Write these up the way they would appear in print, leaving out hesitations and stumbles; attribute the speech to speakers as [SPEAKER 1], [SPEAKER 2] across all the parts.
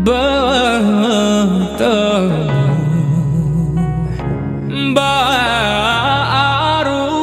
[SPEAKER 1] bertemu baru.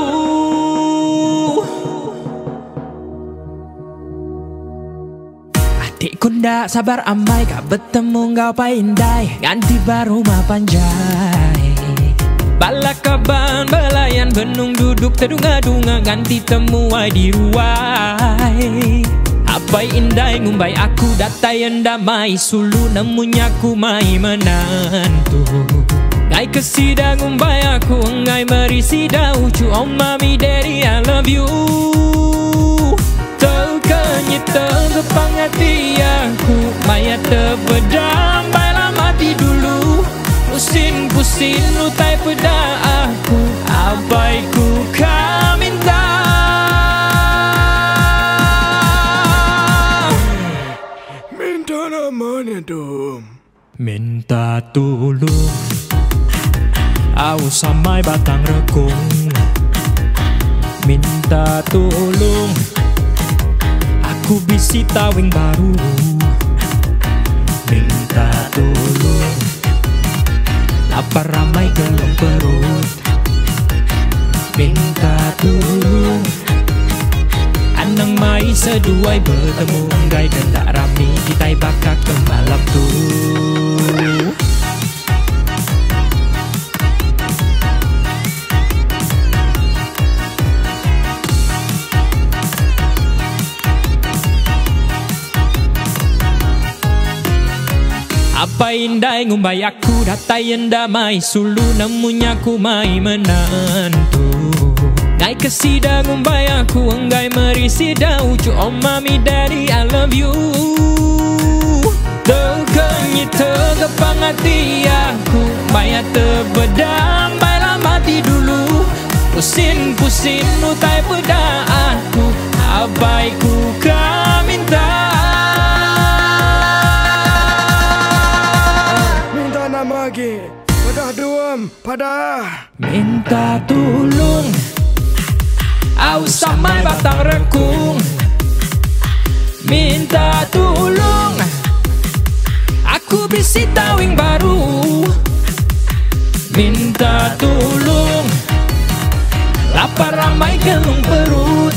[SPEAKER 1] Adikku ndak sabar amai, kak bertemu kau paindai, ganti baru ma panjai. Balakaban belayan benung duduk terdunga-dunga, ganti temuai di ruai. Apai indai ngumbai aku datai endamai, sulu namunya ku mai menantu. Ngai kesida ngumbai aku, ngai merisida ucu, oh mami daddy I love you. Terkenyit tergepang hati aku, maya terpedam baiklah mati dulu. Pusing-pusing utai pada aku, abai ku kau minta.
[SPEAKER 2] Minta namanya dong.
[SPEAKER 1] Minta tolong, au samai batang rekung. Minta tolong, aku bisi tawing baru. Minta tolong, lapar ramai geleng perut. Minta tolong, anang mai seduai bertemu, enggai kendak rami kita bakal ke malam tu. Apa indai ngumbai aku datai endamai, sulu namunya ku mai menantu. Ngai kesida ngumbai aku, enggai merisida ucu, oh mami daddy I love you. Terkenyit tergepang hati aku, maya terpedam baiklah mati dulu. Pusing-pusing utai pada aku, abai ku kau minta.
[SPEAKER 2] Lagi padah duam padah.
[SPEAKER 1] Minta tolong, au samai batang rekung. Minta tolong, aku bisi tawing baru. Minta tolong, lapar ramai gelung perut.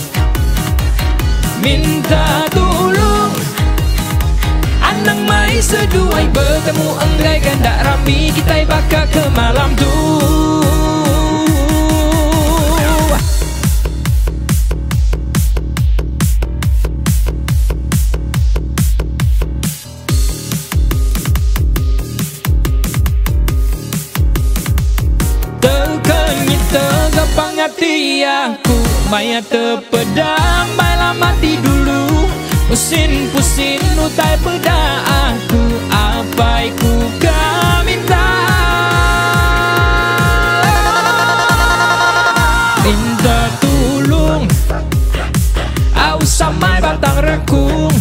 [SPEAKER 1] Minta tolong, anang mai seduai bertemu, enggai gandak rami kita bakal ke malam tu. Terkenyit tergepang hati aku, maya terpedam baiklah mati dulu. Pusing-pusing utai pada aku, apai ku kau minta. Minta tolong, au samai batang rekung.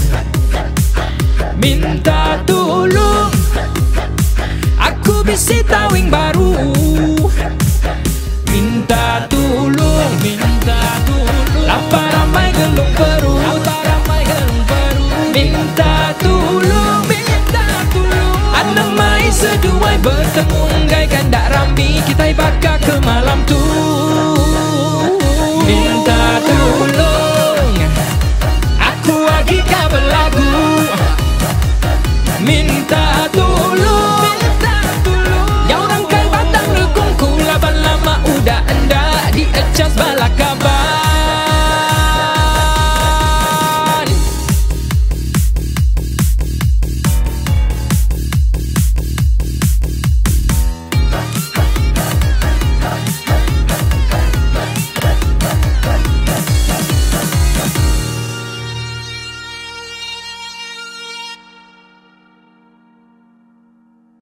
[SPEAKER 1] Minta tolong, aku bisi tawing baru. Minta tolong, lapar ramai gelung perut. Minta tolong, anang mai seduai bertemu, enggai gandak rami kita bakal ke malam tu. Minta tolong, aku lagi kau berlagu. Minta tolong,